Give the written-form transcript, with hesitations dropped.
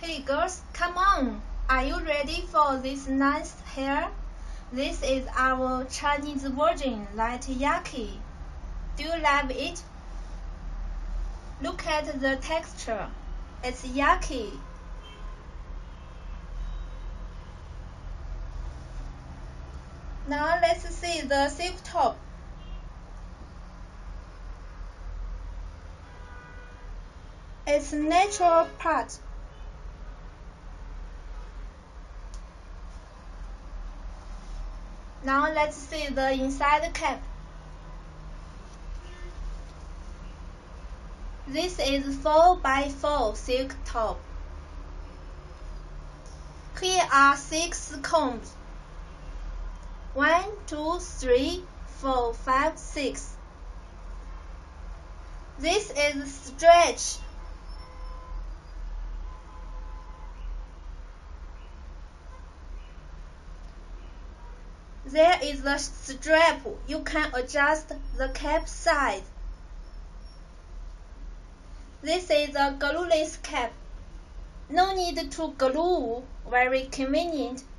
Hey girls, come on! Are you ready for this nice hair? This is our Chinese version, light yaki. Do you love it? Look at the texture. It's yaki. Now let's see the silk top. It's natural part. Now let's see the inside cap. This is 4x4 silk top. Here are 6 combs. 1, 2, 3, 4, 5, 6. This is stretch. There is the strap. You can adjust the cap size. This is a glueless cap. No need to glue. Very convenient.